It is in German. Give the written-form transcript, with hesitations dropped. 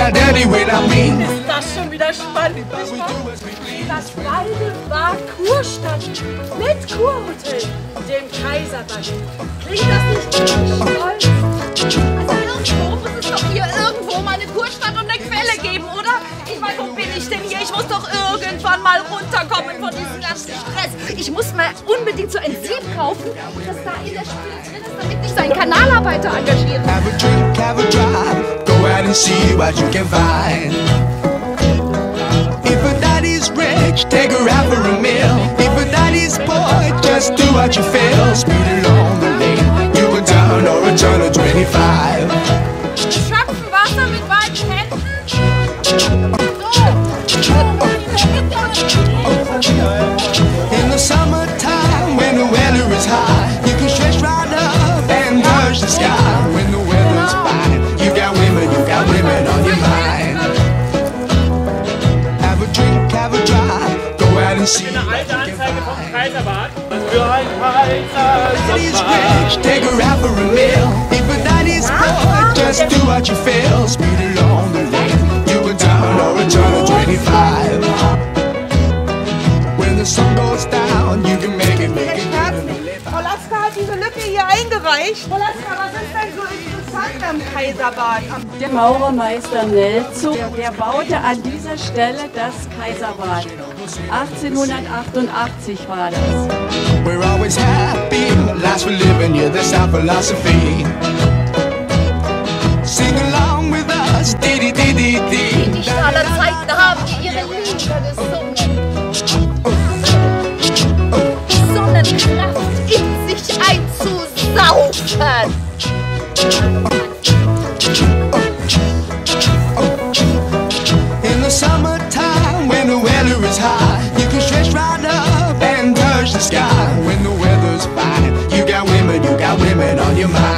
not dirty without me. Ist das schon wieder spannend? Das Walde war Kurstadt mit Kurhotel, dem Kaiserbad. Klingt das nicht stolz? Also irgendwo muss es doch hier irgendwo mal eine Kurstadt und eine Quelle geben, oder? Ich meine, wo bin ich denn hier? Ich muss doch irgendwann mal runterkommen von diesem ganzen Stress. Ich muss mal unbedingt so ein Sieb kaufen, das da in der Spüle drin ist, damit ich so einen Kanalarbeiter engagieren kann. Have a drink, have a drive, go out and see what you can find. If a daddy's rich, take her out for a meal. If a daddy's poor, just do what you feel. Speed along the lane, you can turn or return to 25. Schöpfen Wasser mit beiden Händen. In the summertime, when the weather is high, you can stretch right up and touch the sky. When the weather's fine, you got women on your mind. Have a drink, have a drive, go out and see. Eine alte Anzeige vom Kaiserbad. Für ein Daddy's Kaiserbad. rich, take her out for a meal. If a daddy's poor, just do what you feel. Speed along the lane, you can turn or return to 25. When the sun goes down, you can make it. Frau Lasker hat diese Lücke hier eingereicht. Frau Lasker, was ist denn so interessant am Kaiserbad? Der Maurermeister Nelzug, der baute an dieser Stelle das Kaiserbad. 1888 war das. We're always happy, last we're living, yeah, that's our philosophy. Sing along with us, dee dee dee dee dee. Die Dichter aller Zeiten haben ihre Lieder gesungen. Sonnenkraft in sich einzusaufen. In the summertime, when the weather is high, you can stretch right up and touch the sky. When the weather's fine, you got women on your mind.